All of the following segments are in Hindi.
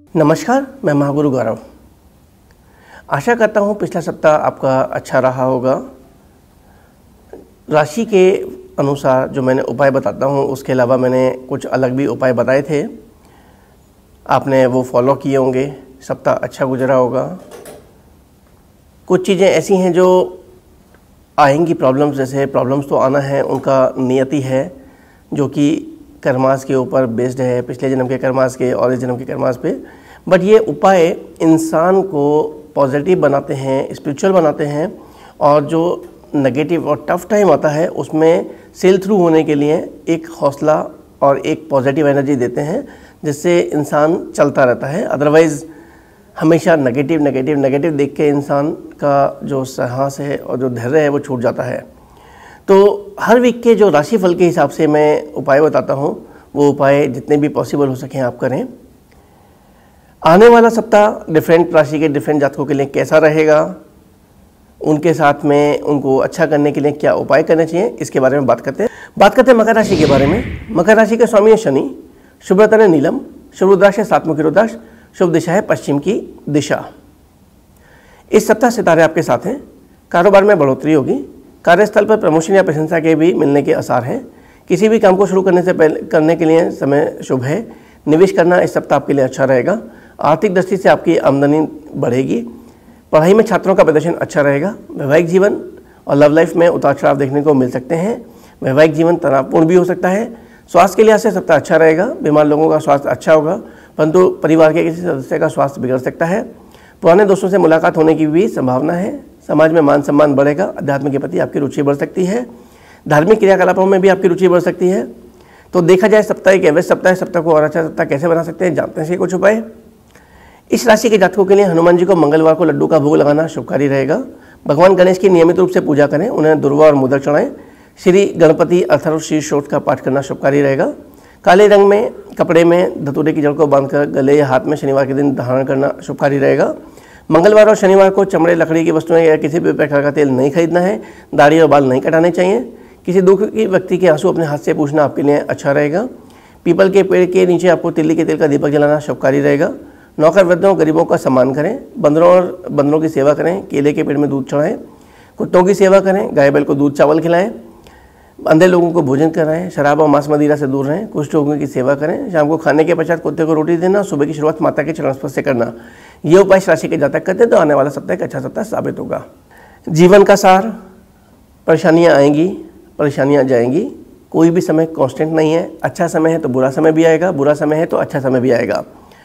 नमस्कार, मैं महागुरु गौरव। आशा करता हूँ पिछला सप्ताह आपका अच्छा रहा होगा। राशि के अनुसार जो मैंने उपाय बताता हूँ उसके अलावा मैंने कुछ अलग भी उपाय बताए थे, आपने वो फॉलो किए होंगे, सप्ताह अच्छा गुजरा होगा। कुछ चीज़ें ऐसी हैं जो आएंगी प्रॉब्लम्स, जैसे प्रॉब्लम्स तो आना है, उनका नियति है जो कि कर्मास के ऊपर बेस्ड है, पिछले जन्म के कर्मास के और इस जन्म के कर्मास पे। बट ये उपाय इंसान को पॉजिटिव बनाते हैं, स्पिरिचुअल बनाते हैं, और जो नेगेटिव और टफ टाइम आता है उसमें सेल थ्रू होने के लिए एक हौसला और एक पॉजिटिव एनर्जी देते हैं, जिससे इंसान चलता रहता है। अदरवाइज़ हमेशा नेगेटिव नेगेटिव नेगेटिव देख के इंसान का जो साहस है और जो धैर्य है वो छूट जाता है। तो हर वीक के जो राशिफल के हिसाब से मैं उपाय बताता हूँ, वो उपाय जितने भी पॉसिबल हो सकें आप करें। आने वाला सप्ताह डिफरेंट राशि के डिफरेंट जातकों के लिए कैसा रहेगा, उनके साथ में उनको अच्छा करने के लिए क्या उपाय करने चाहिए, इसके बारे में बात करते हैं मकर राशि के बारे में। मकर राशि के स्वामी है शनि, शुभ रत्न है नीलम, शुभ रुद्राक्ष है सातमुखी रुद्राक्ष, शुभ दिशा है पश्चिम की दिशा। इस सप्ताह सितारे आपके साथ हैं। कारोबार में बढ़ोतरी होगी, कार्यस्थल पर प्रमोशन या प्रशंसा के भी मिलने के आसार हैं। किसी भी काम को शुरू करने के लिए समय शुभ है। निवेश करना इस सप्ताह आपके लिए अच्छा रहेगा। आर्थिक दृष्टि से आपकी आमदनी बढ़ेगी। पढ़ाई में छात्रों का प्रदर्शन अच्छा रहेगा। वैवाहिक जीवन और लव लाइफ में उतार चढ़ाव देखने को मिल सकते हैं। वैवाहिक जीवन तनावपूर्ण भी हो सकता है। स्वास्थ्य के लिहाज से सप्ताह अच्छा रहेगा। बीमार लोगों का स्वास्थ्य अच्छा होगा, परंतु परिवार के किसी सदस्य का स्वास्थ्य बिगड़ सकता है। पुराने दोस्तों से मुलाकात होने की भी संभावना है। समाज में मान सम्मान बढ़ेगा। अध्यात्म के प्रति आपकी रुचि बढ़ सकती है। धार्मिक क्रियाकलापों में भी आपकी रुचि बढ़ सकती है। तो देखा जाए सप्ताह एक एवरेज सप्ताह है। सप्ताह को और अच्छा सप्ताह कैसे बना सकते हैं, जानते हैं कुछ उपाय। इस राशि के जातकों के लिए हनुमान जी को मंगलवार को लड्डू का भोग लगाना शुभकारी रहेगा। भगवान गणेश की नियमित रूप से पूजा करें, उन्हें दुर्वा और मोदक चढ़ाएं। श्री गणपति अथर्व शीर्ष स्तोत्र का पाठ करना शुभकारी रहेगा। काले रंग में कपड़े में धतूरे की जड़ को बांधकर गले या हाथ में शनिवार के दिन धारण करना शुभकारी रहेगा। मंगलवार और शनिवार को चमड़े, लकड़ी की वस्तुएं या किसी भी प्रकार का तेल नहीं खरीदना है। दाढ़ी और बाल नहीं कटाने चाहिए। किसी दुख की व्यक्ति के आंसू अपने हाथ से पूछना आपके लिए अच्छा रहेगा। पीपल के पेड़ के नीचे आपको तिल्ली के तेल का दीपक जलाना शुभकारी रहेगा। नौकर वृद्धों गरीबों का सम्मान करें। बंदरों की सेवा करें। केले के पेड़ में दूध चढ़ाएं। कुत्तों की सेवा करें। गाय बैल को दूध चावल खिलाएं। अंधे लोगों को भोजन कराएं। शराब और मांस मदिरा से दूर रहें। कुछ लोगों की सेवा करें। शाम को खाने के पश्चात कुत्ते को रोटी देना। सुबह की शुरुआत माता के चरण स्पर्श से करना। ये उपाय इस राशि के जातक करते हैं तो आने वाला सप्ताह एक अच्छा सप्ताह साबित होगा। जीवन का सार, परेशानियां आएंगी, परेशानियां जाएंगी। कोई भी समय कांस्टेंट नहीं है। अच्छा समय है तो बुरा समय भी आएगा, बुरा समय है तो अच्छा समय भी आएगा।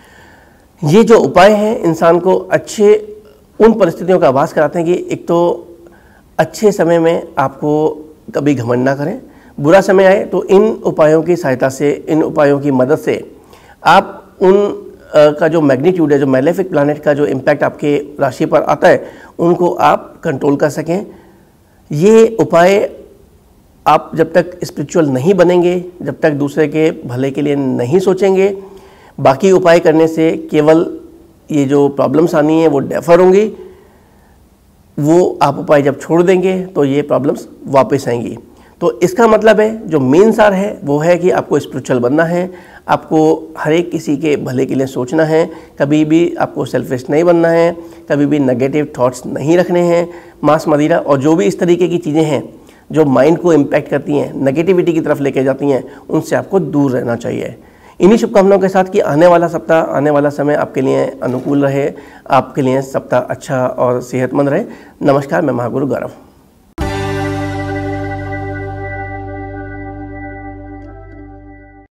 ये जो उपाय हैं इंसान को अच्छे उन परिस्थितियों का आभास कराते हैं कि एक तो अच्छे समय में आपको कभी घमंड ना करें, बुरा समय आए तो इन उपायों की सहायता से, इन उपायों की मदद से आप उन का जो मैग्नीट्यूड है, जो मैलेफिक प्लैनेट का जो इम्पैक्ट आपके राशि पर आता है, उनको आप कंट्रोल कर सकें। ये उपाय आप जब तक स्पिरिचुअल नहीं बनेंगे, जब तक दूसरे के भले के लिए नहीं सोचेंगे, बाकी उपाय करने से केवल ये जो प्रॉब्लम्स आनी है वो डेफर होंगी। वो आप उपाय जब छोड़ देंगे तो ये प्रॉब्लम्स वापस आएंगी। तो इसका मतलब है जो मेन सार है वो है कि आपको स्पिरिचुअल बनना है। आपको हर एक किसी के भले के लिए सोचना है। कभी भी आपको सेल्फिश नहीं बनना है। कभी भी नेगेटिव थॉट्स नहीं रखने हैं। मांस मदिरा और जो भी इस तरीके की चीज़ें हैं जो माइंड को इम्पैक्ट करती हैं, नेगेटिविटी की तरफ लेके जाती हैं, उनसे आपको दूर रहना चाहिए। इन्हीं शुभकामनाओं के साथ कि आने वाला सप्ताह, आने वाला समय आपके लिए अनुकूल रहे, आपके लिए सप्ताह अच्छा और सेहतमंद रहे। नमस्कार, मैं महागुरु गौरव।